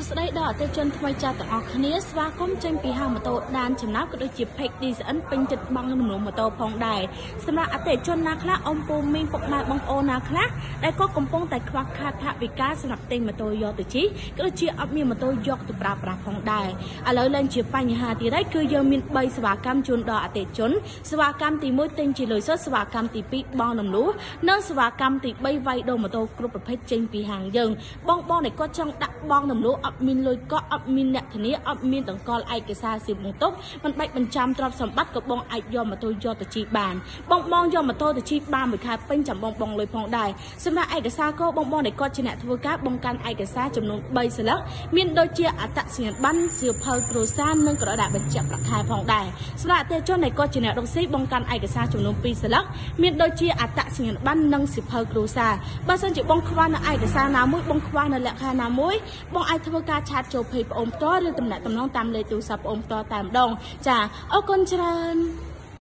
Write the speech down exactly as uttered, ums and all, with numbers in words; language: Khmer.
ស្ដីដល់អតិថិជនថ្មីចាស់ទាំងអស់គ្នាស្វាគមន៍ចេញពីហាងម៉ូតូដានចំណាប់ក៏ដូចជា Peak Design ពេញចិត្តបង់រំលោភម៉ូតូផងដែរសម្រាប់អតិថិជនណាខ្លះអ៊ំពូមីងពុកម៉ែបងប្អូនណាខ្លះដែលក៏កំពុងតែខ្វះខាតថវិកាសម្រាប់ទិញម៉ូតូយកទៅជិះក៏ដូចជាអត់មានម៉ូតូយកទៅប្រើប្រាស់ផងដែរឥឡូវឡើងជាបញ្ហាទៀតហើយគឺយើងមានបីសេវាកម្មជូនដល់អតិថិជនសេវាកម្មទីមួយទិញជាលុយសុទ្ធសេវាកម្មទីពីរបង់រំលោភនិងសេវាកម្មទីបីវាយដូរម៉ូតូគ្រប់ប្រភេទចេញពីហាងយើងបងបងដែលគាត់ចង់ដាក់បង់រំលោភអត់មានលុយកក់អត់មានអ្នកធានាអត់មានដង្កល់ឯកសារសៀវបង្ទុកមិនបាច់បញ្ចាំទ្រព្យសម្បត្តិក៏បងអាចយកម៉ូតូយកទៅជិះបានបងបងយកម៉ូតូទៅជិះបានមួយខែពេញចាំបងបងលុយផងដែរសម្រាប់ឯកសារក៏បងបងដែលគាត់ជាអ្នកធ្វើការបង្កាន់ឯកសារចំនួនបីសន្លឹកមានដូចជាអត្តសញ្ញាណប័ណ្ណសៀវភៅគ្រួសារនិងក្រដាសបញ្ជាក់ប្រាក់ខែផងដែរសម្រាប់អតិថិជនដែលគាត់ជាអ្នករកស៊ីបង្កាន់ឯកសារចំនួនពីរសន្លឹកមានដូចជាអត្តសញ្ញាណប័ណ្ណនិងសៀវភៅគ្រួសារបើសិនជាបងខ្វះនៅឯកសារណាមួយបងខ្វះនៅលក្ខខណ្ឌណាមួយបងអាចធ្វើការឆាតចូល Page ប្អូនផ្ទាល់ឬតំណែងតំណងតាមលេខទូរស័ព្ទប្អូនផ្ទាល់តែម្ដងចាអរគុណច្រើន